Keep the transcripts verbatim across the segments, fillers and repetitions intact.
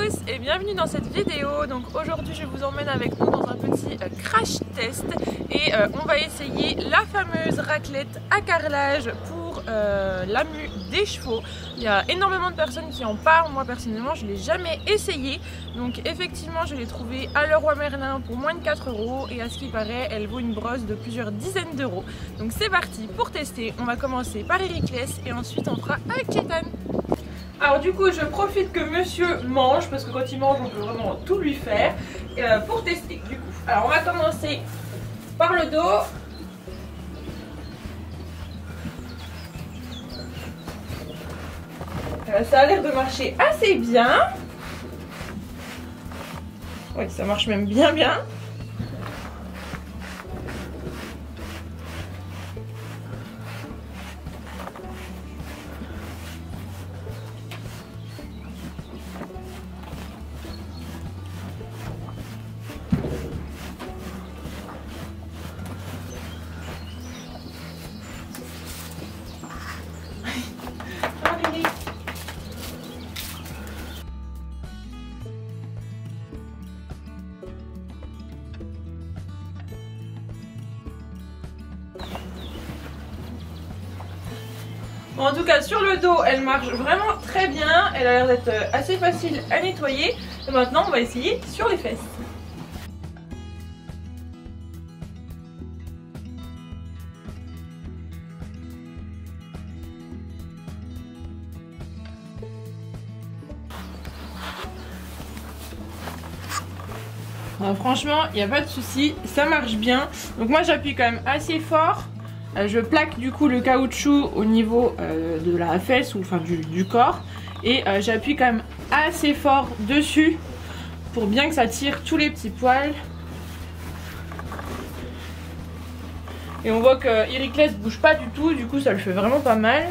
Hériclès et bienvenue dans cette vidéo. Donc aujourd'hui je vous emmène avec nous dans un petit euh, crash test et euh, on va essayer la fameuse raclette à carrelage pour euh, la mue des chevaux. Il y a énormément de personnes qui en parlent, moi personnellement je ne l'ai jamais essayé. Donc effectivement je l'ai trouvée à Leroy Merlin pour moins de quatre euros et à ce qui paraît elle vaut une brosse de plusieurs dizaines d'euros. Donc c'est parti pour tester, on va commencer par Hériclès et ensuite on fera avec Chétan. Alors du coup je profite que monsieur mange parce que quand il mange on peut vraiment tout lui faire euh, pour tester du coup. Alors on va commencer par le dos. Euh, ça a l'air de marcher assez bien. Oui, ça marche même bien bien. Bon, en tout cas sur le dos elle marche vraiment très bien, elle a l'air d'être assez facile à nettoyer et maintenant on va essayer sur les fesses. Alors, franchement il n'y a pas de souci, ça marche bien. Donc moi j'appuie quand même assez fort. Euh, je plaque du coup le caoutchouc au niveau euh, de la fesse ou enfin du, du corps et euh, j'appuie quand même assez fort dessus pour bien que ça tire tous les petits poils. Et on voit que Hériclès bouge pas du tout, du coup ça le fait vraiment pas mal.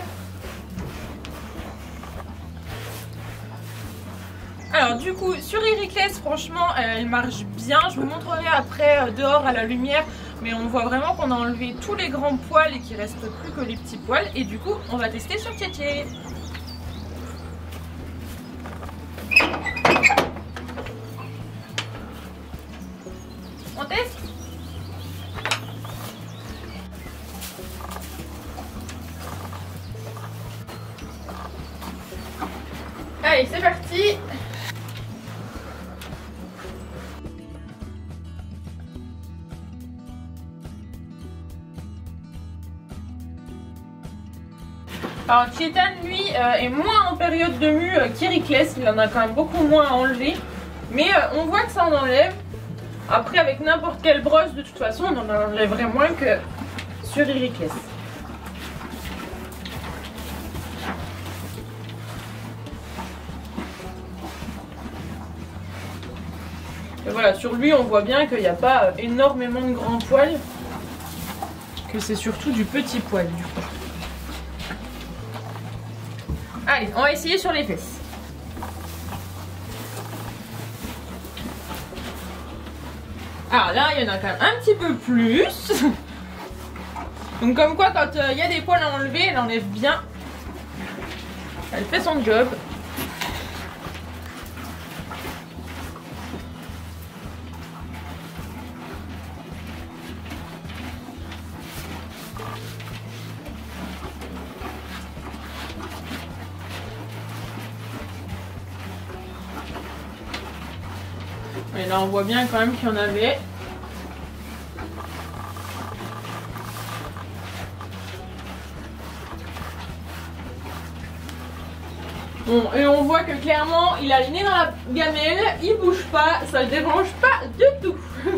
Alors du coup sur Hériclès franchement elle marche bien, je vous montrerai après euh, dehors à la lumière. Mais on voit vraiment qu'on a enlevé tous les grands poils et qu'il reste plus que les petits poils. Et du coup, on va tester sur Tchétché. On teste? Allez, c'est parti! Alors Chétan lui euh, est moins en période de mue euh, qu'Hériclès, il en a quand même beaucoup moins à enlever. Mais euh, on voit que ça en enlève. Après avec n'importe quelle brosse de toute façon on en enlèverait moins que sur Hériclès. Et voilà, sur lui on voit bien qu'il n'y a pas euh, énormément de grands poils. Que c'est surtout du petit poil du coup. Allez, on va essayer sur les fesses. Alors là, il y en a quand même un petit peu plus. Donc comme quoi, quand il euh, y a des poils à enlever, elle enlève bien. Elle fait son job. Et là on voit bien quand même qu'il y en avait. Bon, et on voit que clairement il a le nez dans la gamelle, il bouge pas, ça le dérange pas du tout.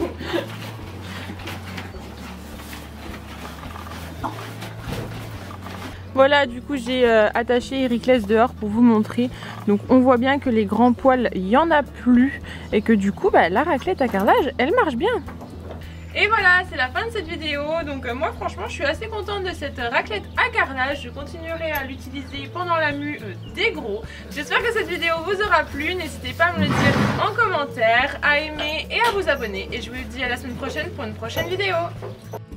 Voilà, du coup j'ai euh, attaché Hériclès dehors pour vous montrer. Donc on voit bien que les grands poils, il n'y en a plus. Et que du coup, bah, la raclette à carrelage, elle marche bien. Et voilà, c'est la fin de cette vidéo. Donc euh, moi franchement, je suis assez contente de cette raclette à carrelage. Je continuerai à l'utiliser pendant la mue euh, des gros. J'espère que cette vidéo vous aura plu. N'hésitez pas à me le dire en commentaire, à aimer et à vous abonner. Et je vous dis à la semaine prochaine pour une prochaine vidéo.